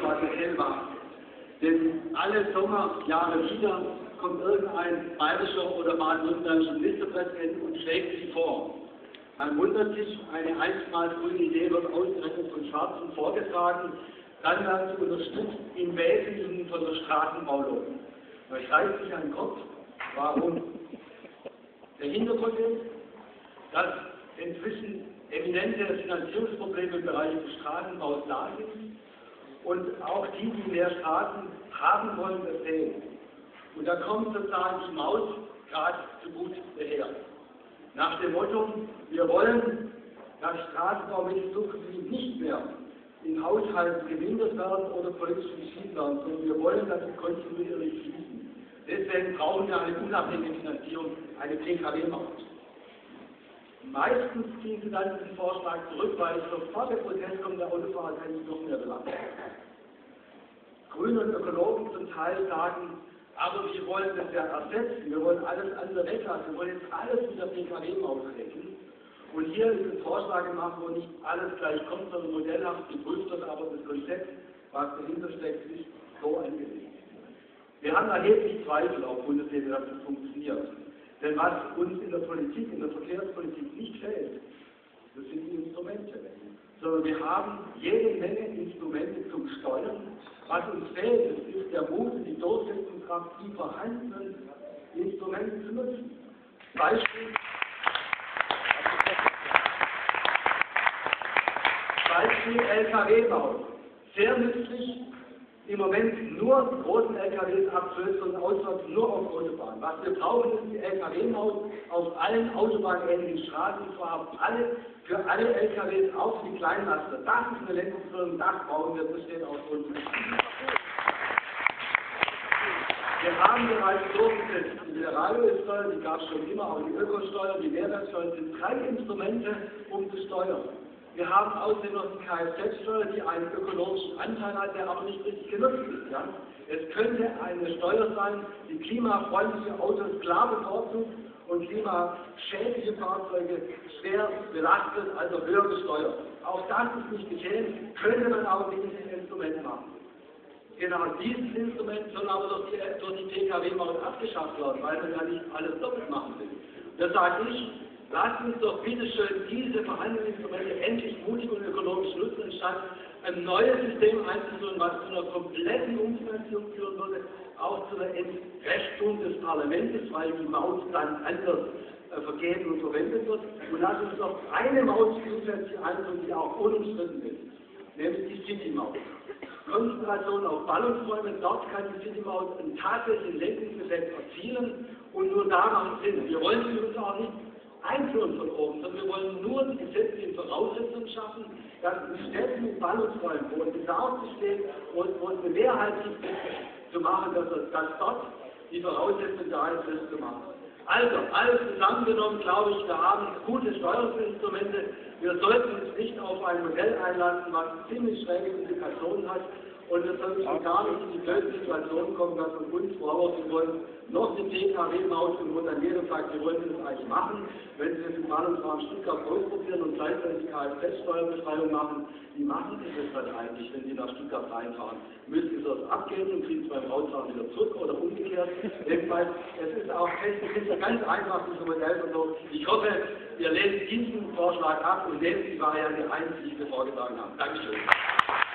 was es hell macht. Denn alle Sommerjahre wieder kommt irgendein bayerischer oder baden-württembergischer Ministerpräsident und schlägt sie vor. Man wundert sich, eine einstmals grüne Idee wird ausgerechnet von Schwarzen vorgetragen, dann werden sie unterstützt im Wesentlichen von der Straßenbaulobby. Man schreibt sich an den Kopf, warum. Der Hintergrund ist, dass inzwischen eminente Finanzierungsprobleme im Bereich des Straßenbaus da sind und auch die mehr Straßen haben wollen, das sehen. Und da kommt sozusagen die Maut gerade so gut daher. Nach dem Motto, wir wollen, dass Straßenbaumittel zukünftig nicht mehr in Haushalten gemindert werden oder politisch entschieden werden, sondern wir wollen, dass sie kontinuierlich fließen. Deswegen brauchen wir eine unabhängige Finanzierung, eine PKW-Maut. Meistens ziehen sie dann diesen Vorschlag zurück, weil sofort der Protest kommt, der Autofahrer kann sich noch mehr belasten. Grüne und Ökologen zum Teil sagen, aber wir wollen das ja ersetzen, wir wollen alles andere weglassen, wir wollen jetzt alles mit der PKW-Maut regeln. Und hier ist ein Vorschlag gemacht, wo nicht alles gleich kommt, sondern modellhaft geprüft wird, aber das Konzept, was dahinter steckt, ist so angelegt. Wir haben erheblich Zweifel auf Bundesebene, dass das funktioniert. Denn was uns in der Politik, in der Verkehrspolitik nicht fehlt, das sind die Instrumente. Sondern wir haben jede Menge Instrumente zum Steuern. Was uns fehlt, ist der Mut und die Durchsetzungskraft, die vorhandenen Instrumente zu nutzen. Beispiel Lkw-Maut. Sehr nützlich, im Moment nur die großen LKWs abzulösen und auswärts nur auf Autobahnen. Was wir brauchen, ist die Lkw-Maut auf allen autobahnähnlichen Straßen, und zwar für alle LKWs, auch für die Kleinlaster. Das ist eine Lenkungsförderung, das brauchen wir, das steht auch uns. Wir haben bereits durchgesetzt, die Mineralölsteuer, die gab es schon immer, auch die Ökosteuer, die Mehrwertsteuer sind 3 Instrumente, um zu steuern. Wir haben außerdem noch die Kfz-Steuer, die einen ökologischen Anteil hat, der aber nicht richtig genutzt ist. Ja? Es könnte eine Steuer sein, die klimafreundliche Autos klar bevorzugt und klimaschädliche Fahrzeuge schwer belastet, also höher besteuert. Auch das ist nicht geschehen, könnte man aber mit diesem Instrument machen. Genau dieses Instrument soll aber durch die PKW-Maut abgeschafft werden, weil man ja nicht alles doppelt machen will. Da sage ich, lasst uns doch bitte schön diese Verhandlungsinstrumente endlich mutig und ökologisch nutzen, anstatt ein neues System einzuführen, was zu einer kompletten Umfinanzierung führen würde, auch zu einer Entrechtung des Parlaments, weil die Maut dann anders vergeben und verwendet wird. Und lasst uns doch eine Maut zusätzlich einführen, die auch unumstritten ist, nämlich die City-Maut. Konzentration auf Ballungsräume, dort kann die City-Maut einen tatsächlichen Lenkungseffekt erzielen und nur da macht es Sinn. Wir wollen sie uns auch nicht einführen von oben, sondern wir wollen nur die gesetzlichen Voraussetzungen schaffen, dass in Städten und Ballungsräumen, wo ein Bedarf besteht, wo es eine Mehrheit gibt, zu machen, dass dort die Voraussetzungen da ist, das zu machen. Also, alles zusammengenommen, glaube ich, wir haben gute Steuerungsinstrumente. Wir sollten uns nicht auf ein Modell einlassen, was ziemlich schräge Implikationen hat. Und wir sollten schon gar nicht in die blöde Situation kommen, dass wir uns vorwerfen wollen, noch eine PKW-Maut, und wo dann jeder sagt, wir wollen das eigentlich machen. Wenn Sie das im Ballungsraum Stuttgart ausprobieren und gleichzeitig die Kfz-Steuerbefreiung machen, wie machen Sie das dann eigentlich, wenn Sie nach Stuttgart reinfahren? Müssen Sie das abgeben und kriegen es beim Rausfahren wieder zurück oder umgekehrt? Jedenfalls, es ist auch ganz einfach, dieses Modell und so. Ich hoffe, wir lehnen diesen Vorschlag ab und nehmen die Variante ein, die wir vorgetragen haben. Dankeschön.